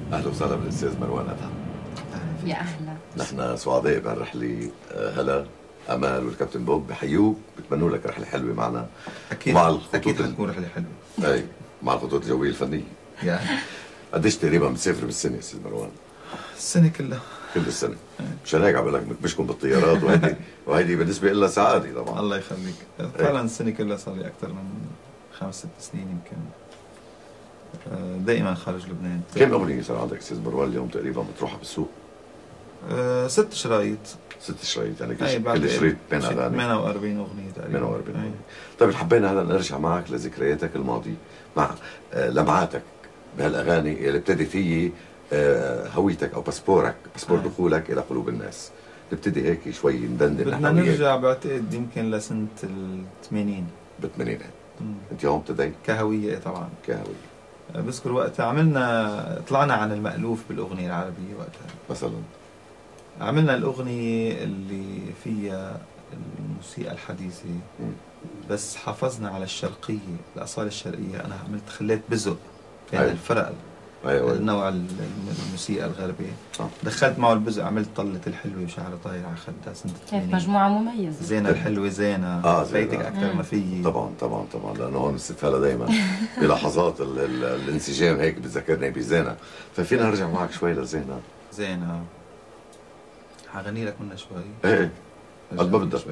اهلا وسهلا بالاستاذ مروان ادهم. يا اهلا. نحن سعداء بهالرحله. هلا امال والكابتن بوب بحيوك، بتمنوا لك رحله حلوه معنا. اكيد مع الخطوط اكيد حتكون رحله حلوه. اي مع الخطوط الجويه الفنيه. يا أهلا. قديش تقريبا بتسافر بالسنه استاذ مروان؟ السنه كلها. كل السنه. مشان هيك عم بقول لك بتمشكم بالطيارات وهيدي بالنسبه لنا سعاده طبعا. الله يخليك. فعلا السنه كلها صار لي اكثر من 5 6 سنين يمكن. دائما خارج لبنان. كم اغنيه صار عندك استاذ مروان اليوم تقريبا بتروحها بالسوق؟ 6 شرايط. 6 شرايط يعني كل بعد شريط بين اغاني 48 اغنيه تقريبا. 48 اغنيه. طيب حبينا هلا نرجع معك لذكرياتك الماضيه مع لمعاتك بهالاغاني اللي ابتدت هي هويتك او باسبورك، باسبور دخولك الى قلوب الناس. نبتدي هيك شوي ندندن. بدنا نرجع بعتقد يمكن لسنه ال80. بالثمانينات. انت يوم ابتديت؟ كهويه طبعا. كهويه. بذكر وقتها طلعنا عن المألوف بالاغنيه العربيه وقتها. مثلا عملنا الاغنيه اللي فيها الموسيقى الحديثه بس حافظنا على الشرقيه، الاصاله الشرقيه. انا خليت بزق بين الفرق. النوع الموسيقى الغربية. دخلت معه البزق، عملت طلة الحلوة وشعر طاير على خدها سنة 80. كيف مجموعة مميزة. زينة الحلوة زينة. فايتك أكثر ما فيي. طبعا طبعا طبعا، لأنه هون الست هلا دايما بلحظات الانسجام هيك بتذكرني بزينة. ففينا نرجع معك شوي لزينة. زينة حغني لك منها شوي. ايه قد ما بدك.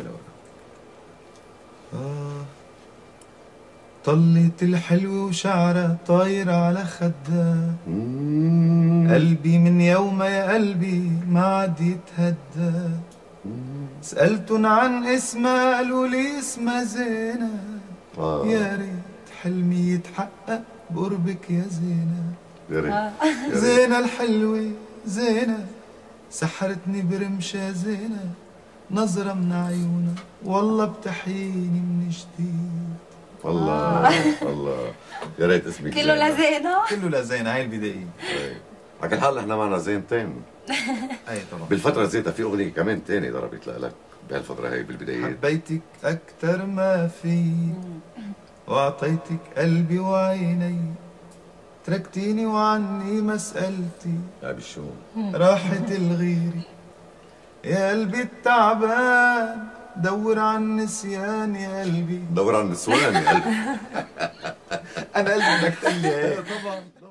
طلت الحلوة وشعرها طاير على خدها. قلبي من يوم يا قلبي ما عاد يتهدى. سألتن عن اسمها قالوا لي اسمها زينة. يا ريت حلمي يتحقق بقربك يا زينة. يا ريت. زينة الحلوة زينة سحرتني برمشة زينة. نظرة من عيونها والله بتحييني من جديد. والله والله يا ريت اسمك كله لزينة. كله لزينة. هاي البداية. على كل حال نحن معنا زينتين. اي طبعا. بالفترة زيتها في أغنية كمان ثانية ضربت لك بهالفترة هي بالبدايات. حبيتك أكثر ما في وأعطيتك قلبي وعيني. تركتيني وعني مسألتي. يا بشو راحت الغيري يا قلبي التعبان. دور عن النسيان يا قلبي. دور عن النسوان يا قلبي. أنا قلبي بدك تقول لي طبعا.